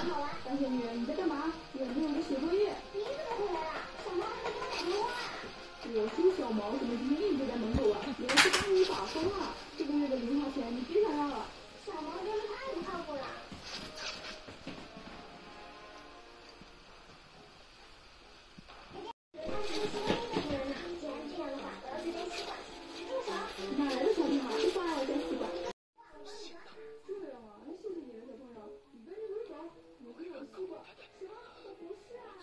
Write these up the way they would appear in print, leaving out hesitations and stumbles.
好玩。 大仙女，你在干嘛？有没有在写作业？ 你怎么回来了？小毛还跟我打电话。 我说小毛怎么今天一直在门口啊？原来是帮你打风啊！这个月的零花钱你别想要了。 小毛真的太不靠谱了。他是个新的主人呢。既然这样的话，我要去摘西瓜。住手！ 哪来的小屁孩就放让我摘西瓜？ 这样啊，那谢谢你了，小朋友。你赶紧回去找，我给我西瓜。什么？我不是啊。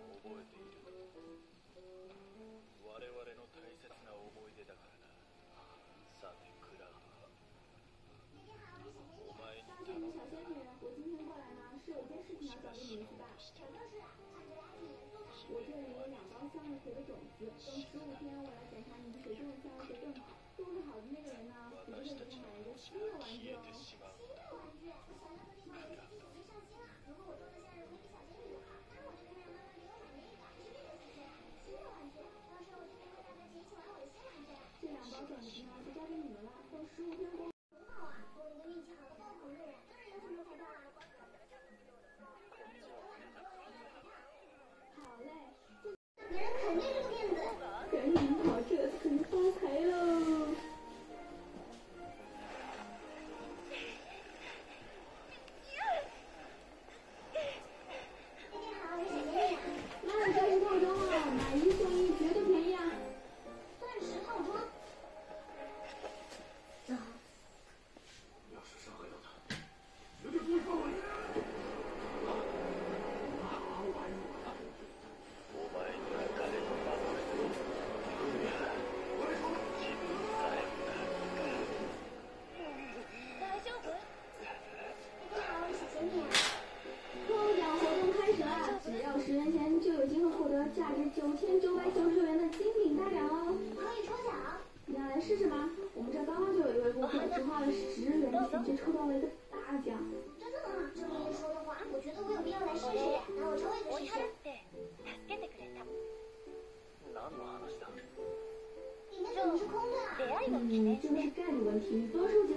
大仙女，小仙女，我今天过来呢，是有件事情要找给你们去办。 什么事啊？看起来还挺严肃的。 我这里有2包向日葵的种子，等15天我来检查你的水种向日葵更好。种得好的那个人呢，我就会给他买一个新的玩具哦。 新的玩具？我想要的地方已经走不上心了。如果我种的向日葵比小仙女好，那我就可以让妈妈给我买那个。是这个意思。新的玩具，到时候我就可以和大家一起玩我的新玩具。 这2包种子呢，就交给你们了。等15天过。 很好啊，我一个运气好的爆棚的人，当然要什么彩票啦。 好嘞， 别人肯定是个骗子。 赶紧跑，这次可就发财喽！ 大家好，我是小仙女。 那钻石套装啊，买1送1，绝对便宜啊！ 钻石套装。 要是伤害到他，绝对不会放过你。 大家好，我是小仙女。 抽奖活动开始啦！只要10元钱就有机会获得价值9999元的精品大奖哦！ 可以抽奖。 你要来试试吗？我们这刚刚就有一位顾客只花了10元钱就抽到了一个大奖。 真的吗？这么一说的话，我觉得我有必要来试试。那我抽一个试试。 何の話だ？ 应该怎么是空的啊？ 这是概率问题，多数